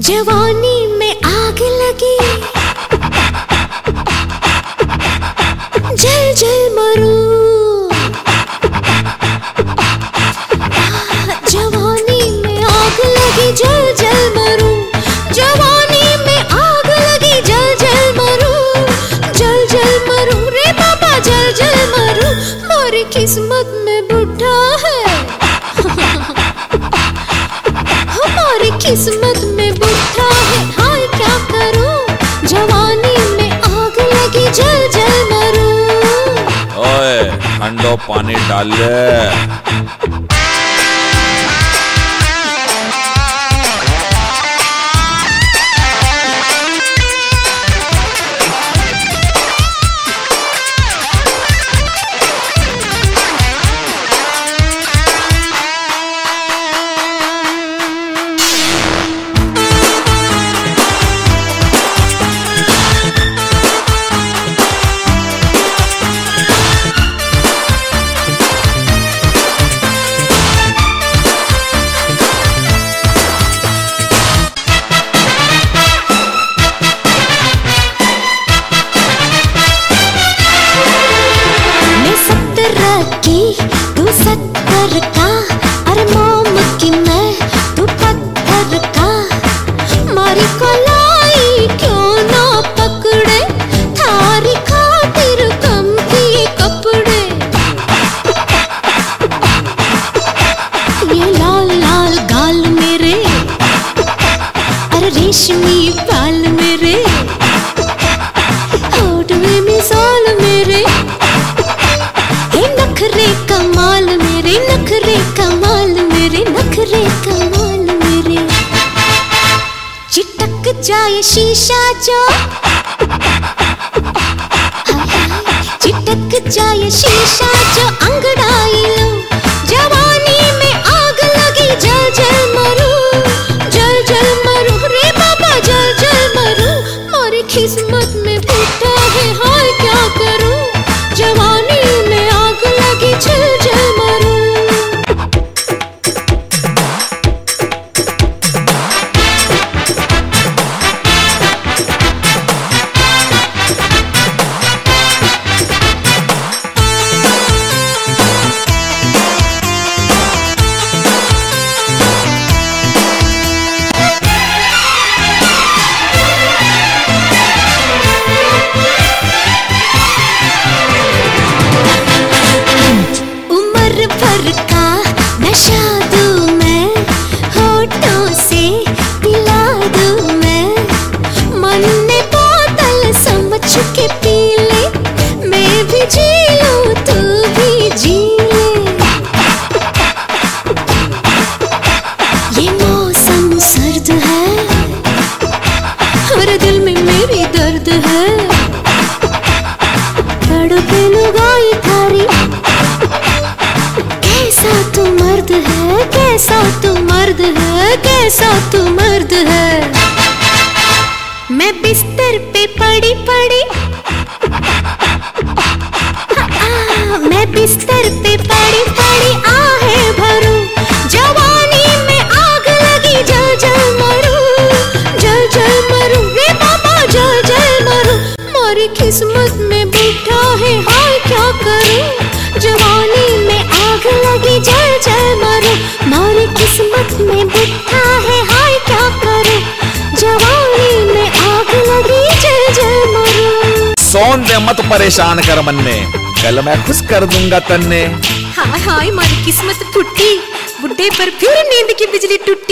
जवानी में आग लगी, जल जल मरूं। जवानी में आग लगी, जल जल मरूं। जवानी में आग लगी, जल जल मरूं। जल जल मरूं रे बाबा, जल जल मरूं। हमारी किस्मत में बुढ़ा है, हमारी किस्मत में बुढ़ा है। हाय क्या करूं, जवानी में आग लगी, जल जल मरूं। ओए ठंडो पानी डाल ले। तू 70 का, अरे मोम की मैं, तू पत्थर का। मारी कलाई क्यों ना पकड़े, थारी खातिर कम किए कपड़े। ये लाल लाल गाल मेरे, अरे रेशमी बाल मेरे, होठ में मिसाल मेरे। नखरे कमाल मेरे, नखरे कमाल मेरे, नखरे कमाल मेरे। चिटक जाए शीशा जो, चिटक जाए शीशा जो, अंगड़ाई लो। जवानी में आग लगी, जल जल मरूं। जल जल मरूं रे बाबा, जल जल मरूं। हमारी किस्मत में बुढ़ा है, हाय क्या करूं, जवानी में आग लगी, जल जल मरूं। भर का नशा दूं मैं, होठों से पिला दूं मैं। मन ने बोतल समझ के पी ले, मैं भी जी लूं तू भी जी ले। ये मौसम सर्द है, और दिल में मेरी दर्द है। तड़पे लुगाई थारी, कैसा तू मर्द है, कैसा तू मर्द है, कैसा तू मर्द है। मैं बिस्तर पे पड़ी पड़ी, मैं बिस्तर पे पड़ी पड़ी आहे भरूं। जवानी में आग लगी, जल जल मरूं। जल जल मरूं रे बाबा, जल जल मरूं। हमारी किस्मत में बुढ़ा है, हाय क्या करूं, जवानी में आग लगी, जल जल मरूं। हमारी किस्मत में बुढ़ा है, हाय क्या करूं, जवानी में आग लगी, जल जल मरूं। सोन दे मत परेशान कर मन में, कल मैं खुश कर दूंगा तन्ने। हाय हाय हमारी किस्मत फुटी, बुढ़े पर फिर नींद की बिजली टूटी।